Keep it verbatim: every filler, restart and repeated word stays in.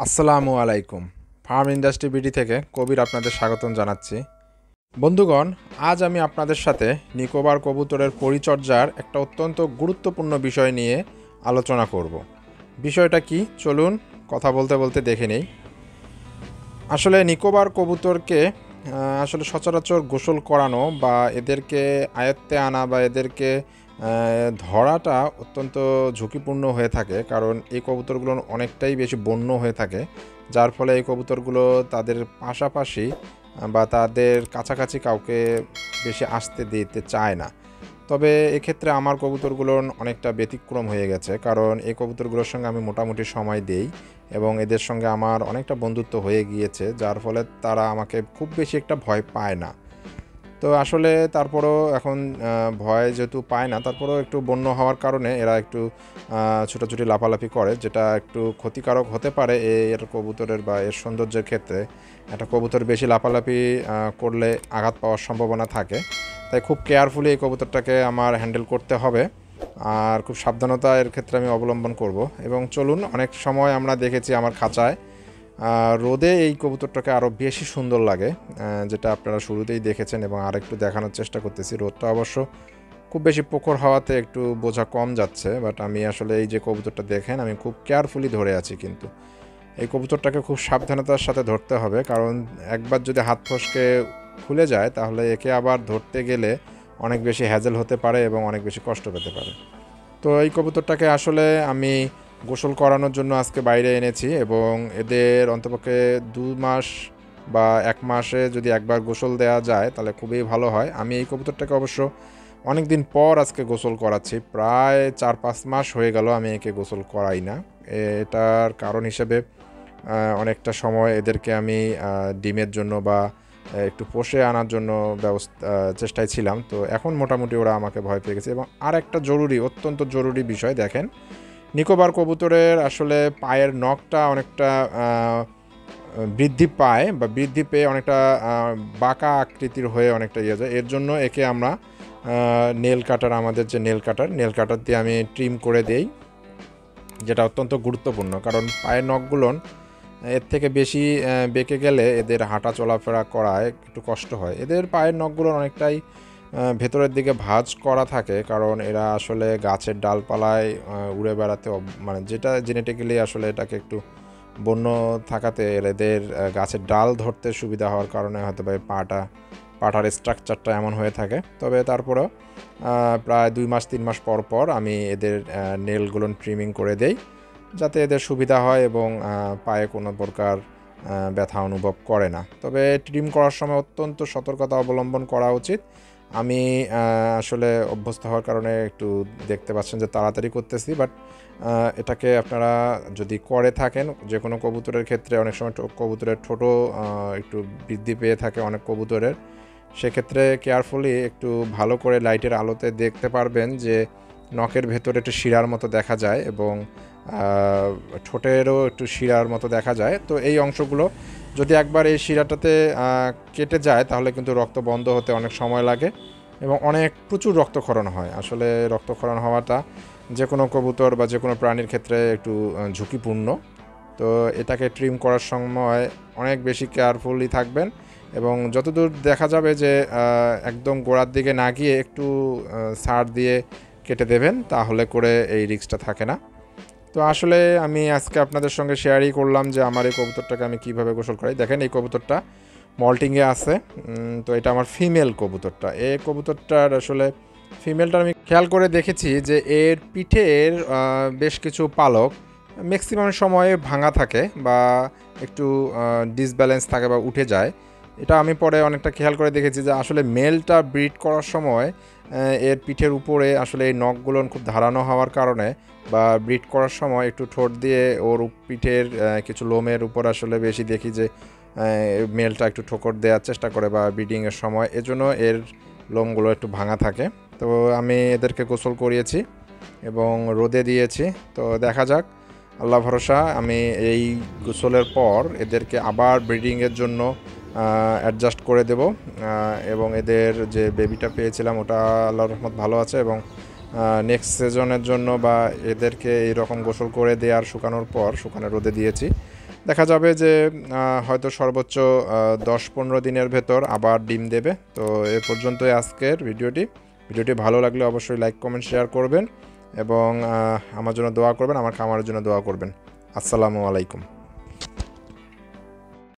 আসসালামু আলাইকুম। Farm industry BD থেকে কবির আপনাদের স্বাগতম জানাচ্ছি। বন্ধুগণ, আজ আমি আপনাদের সাথে নিকোবর কবুতরের পরিচর্যার একটা অত্যন্ত গুরুত্বপূর্ণ বিষয় নিয়ে আলোচনা করব। বিষয়টা কি, চলুন কথা বলতে বলতে দেখে নেই। আসলে নিকোবর কবুতরকে আসলে সচরাচর গোসল করানো বা এদেরকে আয়ত্তে আনা বা এদেরকে ধরাটা অত্যন্ত ঝুঁকিপূর্ণ হয়ে থাকে, কারণ এই কবুতরগুলো অনেকটাই বেশি বন্য হয়ে থাকে, যার ফলে এই কবুতরগুলো তাদের পাশাপাশি বা তাদের কাছাকাছি কাউকে বেশি আসতে দিতে চায় না। তবে এক্ষেত্রে আমার কবুতরগুলো অনেকটা ব্যতিক্রম হয়ে গেছে, কারণ এই কবুতরগুলোর সঙ্গে আমি মোটামুটি সময় দেই এবং এদের সঙ্গে আমার অনেকটা বন্ধুত্ব হয়ে গিয়েছে, যার ফলে তারা আমাকে খুব বেশি একটা ভয় পায় না। তো আসলে তারপরও এখন ভয় যেহেতু পায় না, তারপরেও একটু বন্য হওয়ার কারণে এরা একটু ছোটাছুটি লাফালাফি করে, যেটা একটু ক্ষতিকারক হতে পারে এর কবুতরের বা এর সৌন্দর্যের ক্ষেত্রে। একটা কবুতর বেশি লাফালাফি করলে আঘাত পাওয়ার সম্ভাবনা থাকে, তাই খুব কেয়ারফুলি এই কবুতরটাকে আমার হ্যান্ডেল করতে হবে আর খুব সাবধানতা এর ক্ষেত্রে আমি অবলম্বন করব। এবং চলুন, অনেক সময় আমরা দেখেছি আমার খাঁচায় রোদে এই কবুতরটাকে আরও বেশি সুন্দর লাগে, যেটা আপনারা শুরুতেই দেখেছেন এবং আর একটু দেখানোর চেষ্টা করতেছি। রোদটা অবশ্য খুব বেশি প্রখর হওয়াতে একটু বোঝা কম যাচ্ছে, বাট আমি আসলে এই যে কবুতরটা দেখেন, আমি খুব কেয়ারফুলি ধরে আছি, কিন্তু এই কবুতরটাকে খুব সাবধানতার সাথে ধরতে হবে, কারণ একবার যদি হাত ফসকে খুলে যায় তাহলে একে আবার ধরতে গেলে অনেক বেশি হ্যাজেল হতে পারে এবং অনেক বেশি কষ্ট পেতে পারে। তো এই কবুতরটাকে আসলে আমি গোসল করানোর জন্য আজকে বাইরে এনেছি এবং এদের অন্তপক্ষে দু মাস বা এক মাসে যদি একবার গোসল দেওয়া যায় তাহলে খুবই ভালো হয়। আমি এই কবুতরটাকে অবশ্য অনেক দিন পর আজকে গোসল করাচ্ছি, প্রায় চার পাঁচ মাস হয়ে গেল আমি একে গোসল করাই না। এটার কারণ হিসেবে অনেকটা সময় এদেরকে আমি ডিমের জন্য বা একটু পোষে আনার জন্য ব্যবস্থা চেষ্টায় ছিলাম। তো এখন মোটামুটি ওরা আমাকে ভয় পেয়ে গেছে। এবং আর একটা জরুরি, অত্যন্ত জরুরি বিষয় দেখেন, নিকোবর কবুতরের আসলে পায়ের নখটা অনেকটা বৃদ্ধি পায় বা বৃদ্ধি পেয়ে অনেকটা বাঁকা আকৃতির হয়ে অনেকটা ইয়ে যায়। এর জন্য একে আমরা নেল কাটার, আমাদের যে নেল কাটার নেল কাটার দিয়ে আমি ট্রিম করে দেই, যেটা অত্যন্ত গুরুত্বপূর্ণ, কারণ পায়ের নখগুলো এর থেকে বেশি বেঁকে গেলে এদের হাঁটা চলাফেরা করায় একটু কষ্ট হয়। এদের পায়ের নখগুলো অনেকটাই ভেতরের দিকে ভাঁজ করা থাকে, কারণ এরা আসলে গাছের ডালপালায় উড়ে বেড়াতে, মানে যেটা জেনেটিক্যালি আসলে এটাকে একটু বন্য থাকাতে এদের গাছের ডাল ধরতে সুবিধা হওয়ার কারণে হয়তো বা পাটা পাটার স্ট্রাকচারটা এমন হয়ে থাকে। তবে তারপরেও প্রায় দুই মাস তিন মাস পর পর আমি এদের নেলগুলো ট্রিমিং করে দেই, যাতে এদের সুবিধা হয় এবং পায়ে কোনো প্রকার ব্যথা অনুভব করে না। তবে ট্রিম করার সময় অত্যন্ত সতর্কতা অবলম্বন করা উচিত। আমি আসলে অভ্যস্ত হওয়ার কারণে একটু দেখতে পাচ্ছেন যে তাড়াতাড়ি করতেছি, বাট এটাকে আপনারা যদি করে থাকেন, যে কোনো কবুতরের ক্ষেত্রে অনেক সময় কবুতরের ঠোঁটো একটু বৃদ্ধি পেয়ে থাকে অনেক কবুতরের, সেক্ষেত্রে কেয়ারফুলি একটু ভালো করে লাইটের আলোতে দেখতে পারবেন যে নখের ভেতরে একটু শিরার মতো দেখা যায় এবং ঠোঁটেরও একটু শিরার মতো দেখা যায়। তো এই অংশগুলো যদি একবার এই শিরাটাতে কেটে যায় তাহলে কিন্তু রক্ত বন্ধ হতে অনেক সময় লাগে এবং অনেক প্রচুর রক্তক্ষরণ হয়। আসলে রক্তক্ষরণ হওয়াটা যে কোনো কবুতর বা যে কোনো প্রাণীর ক্ষেত্রে একটু ঝুঁকিপূর্ণ। তো এটাকে ট্রিম করার সময় অনেক বেশি কেয়ারফুলি থাকবেন এবং যতদূর দেখা যাবে যে একদম গোড়ার দিকে না গিয়ে একটু ছাড় দিয়ে কেটে দেবেন, তাহলে করে এই রিস্কটা থাকে না। তো আসলে আমি আজকে আপনাদের সঙ্গে শেয়ারই করলাম যে আমার এই কবুতরটাকে আমি কিভাবে গোসল করাই। দেখেন, এই কবুতরটা মল্টিংয়ে আছে। তো এটা আমার ফিমেল কবুতরটা। এই কবুতরটার আসলে ফিমেলটা আমি খেয়াল করে দেখেছি যে এর পিঠের বেশ কিছু পালক ম্যাক্সিমাম সময়ে ভাঙা থাকে বা একটু ডিসব্যালেন্স থাকে বা উঠে যায়। এটা আমি পরে অনেকটা খেয়াল করে দেখেছি যে আসলে মেলটা ব্রিড করার সময় এর পিঠের উপরে আসলে এই নখগুলো খুব ধারানো হওয়ার কারণে বা ব্রিড করার সময় একটু ঠোঁট দিয়ে ওর পিঠের কিছু লোমের উপর আসলে বেশি দেখি যে মেলটা একটু ঠোকর দেওয়ার চেষ্টা করে বা ব্রিডিংয়ের সময়, এজন্য এর লোমগুলো একটু ভাঙা থাকে। তো আমি এদেরকে গোসল করিয়েছি এবং রোদে দিয়েছি। তো দেখা যাক, আল্লাহ ভরসা। আমি এই গোসলের পর এদেরকে আবার ব্রিডিংয়ের জন্য অ্যাডজাস্ট করে দেব এবং এদের যে বেবিটা পেয়েছিলাম ওটা আল্লাহর রহমত ভালো আছে এবং নেক্সট সিজনের জন্য বা এদেরকে এইরকম গোসল করে দেওয়ার শুকানোর পর, শুকানো রোদে দিয়েছি, দেখা যাবে যে হয়তো সর্বোচ্চ দশ পনেরো দিনের ভেতর আবার ডিম দেবে। তো এ পর্যন্তই আজকের ভিডিওটি। ভিডিওটি ভালো লাগলে অবশ্যই লাইক কমেন্ট শেয়ার করবেন এবং আমার জন্য দোয়া করবেন, আমার খামারের জন্য দোয়া করবেন। আসসালামু আলাইকুম।